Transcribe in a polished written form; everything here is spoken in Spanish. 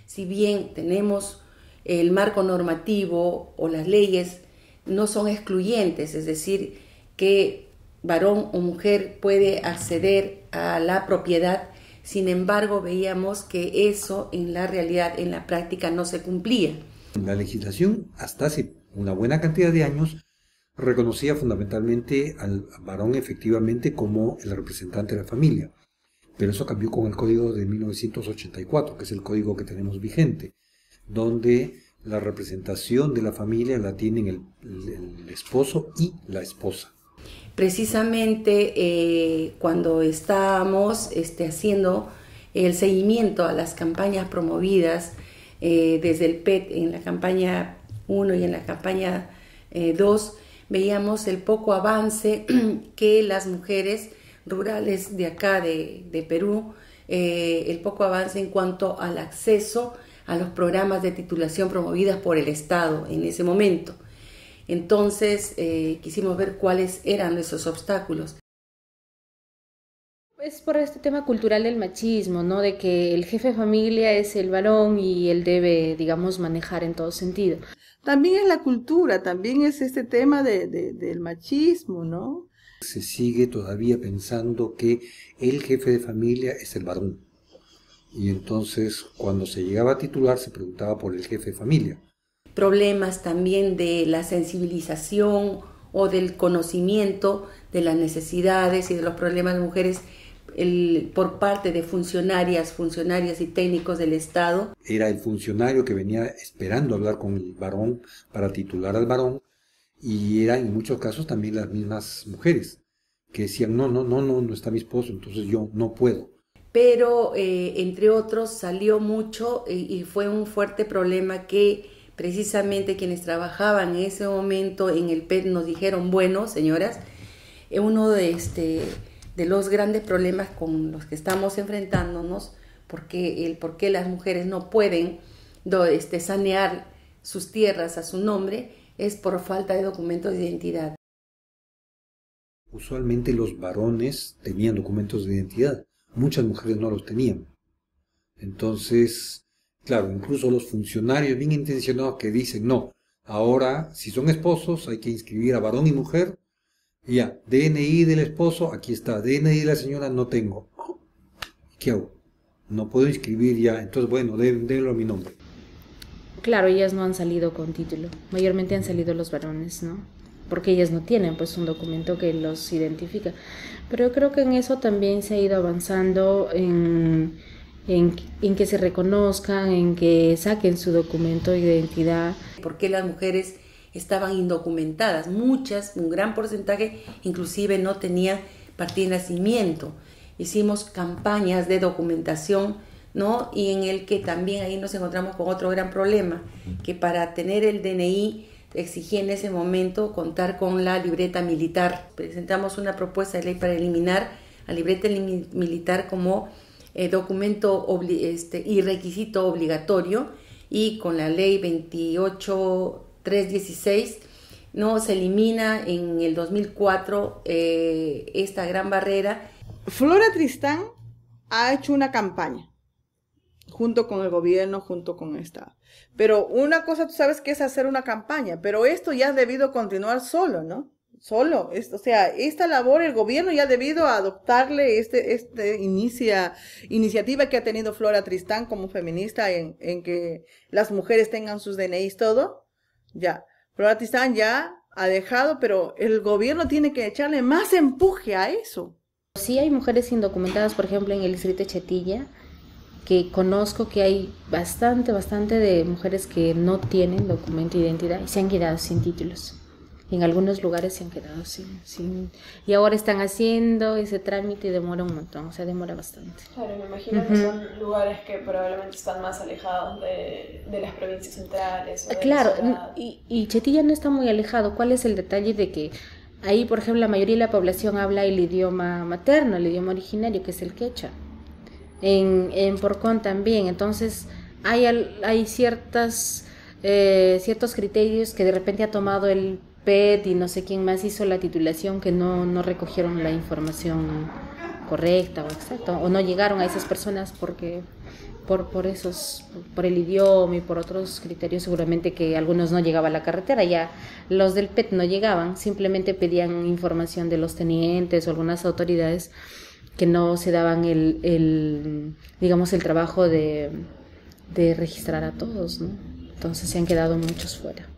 si bien tenemos el marco normativo o las leyes, no son excluyentes, es decir, que varón o mujer puede acceder a la propiedad. Sin embargo, veíamos que eso en la realidad, en la práctica, no se cumplía. La legislación, hasta hace una buena cantidad de años, reconocía fundamentalmente al varón efectivamente como el representante de la familia. Pero eso cambió con el Código de 1984, que es el código que tenemos vigente, donde la representación de la familia la tienen el esposo y la esposa. Precisamente cuando estábamos haciendo el seguimiento a las campañas promovidas desde el PET en la campaña 1 y en la campaña 2, veíamos el poco avance que las mujeres rurales de acá de Perú, el poco avance en cuanto al acceso a los programas de titulación promovidas por el Estado en ese momento. Entonces quisimos ver cuáles eran esos obstáculos. Es por este tema cultural del machismo, ¿no? De que el jefe de familia es el varón y él debe, digamos, manejar en todo sentido. También es la cultura, también es este tema del machismo, ¿no? Se sigue todavía pensando que el jefe de familia es el varón. Y entonces, cuando se llegaba a titular, se preguntaba por el jefe de familia. Problemas también de la sensibilización o del conocimiento de las necesidades y de los problemas de mujeres por parte de funcionarias y técnicos del Estado. Era el funcionario que venía esperando hablar con el varón para titular al varón, y era en muchos casos también las mismas mujeres que decían no está mi esposo, entonces yo no puedo. Pero entre otros salió mucho y fue un fuerte problema que precisamente quienes trabajaban en ese momento en el PET nos dijeron, bueno, señoras, uno de los grandes problemas con los que estamos enfrentándonos, por qué las mujeres no pueden sanear sus tierras a su nombre, es por falta de documentos de identidad. Usualmente los varones tenían documentos de identidad, muchas mujeres no los tenían. Entonces, claro, incluso los funcionarios bien intencionados que dicen, no, ahora si son esposos hay que inscribir a varón y mujer, y ya, DNI del esposo, aquí está, DNI de la señora no tengo. ¿Qué hago? No puedo inscribir ya, entonces bueno, délo a mi nombre. Claro, ellas no han salido con título, mayormente han salido los varones, ¿no? Porque ellas no tienen pues un documento que los identifica. Pero yo creo que en eso también se ha ido avanzando en que se reconozcan, en que saquen su documento de identidad. ¿Por qué las mujeres estaban indocumentadas? Muchas, un gran porcentaje, inclusive no tenían partida de nacimiento. Hicimos campañas de documentación, ¿no? Y en el que también ahí nos encontramos con otro gran problema, que para tener el DNI exigía en ese momento contar con la libreta militar. Presentamos una propuesta de ley para eliminar la libreta militar como documento y requisito obligatorio, y con la ley 28.316 no se elimina en el 2004 esta gran barrera. Flora Tristán ha hecho una campaña junto con el gobierno, junto con el Estado. Pero una cosa tú sabes que es hacer una campaña, pero esto ya ha debido continuar solo, ¿no? Solo, o sea, esta labor el gobierno ya ha debido adoptarle iniciativa que ha tenido Flora Tristán como feminista en que las mujeres tengan sus DNIs, todo. Ya, Flora Tristán ya ha dejado, pero el gobierno tiene que echarle más empuje a eso. Sí hay mujeres indocumentadas, por ejemplo, en el distrito de Chetilla, que conozco que hay bastante de mujeres que no tienen documento de identidad y se han quedado sin títulos. En algunos lugares se han quedado sin y ahora están haciendo ese trámite y demora un montón, o sea, demora bastante. Claro, me imagino que son lugares que probablemente están más alejados de las provincias centrales. O de claro, la ciudad. y Chetilla no está muy alejado. ¿Cuál es el detalle de que ahí, por ejemplo, la mayoría de la población habla el idioma materno, el idioma originario, que es el quechua? En Porcón también, entonces hay ciertos criterios que de repente ha tomado el PET y no sé quién más hizo la titulación que no recogieron la información correcta o exacta, o no llegaron a esas personas porque por el idioma y por otros criterios, seguramente que algunos no llegaban a la carretera, ya los del PET no llegaban, simplemente pedían información de los tenientes o algunas autoridades que no se daban digamos, el trabajo de registrar a todos, ¿no? Entonces se han quedado muchos fuera.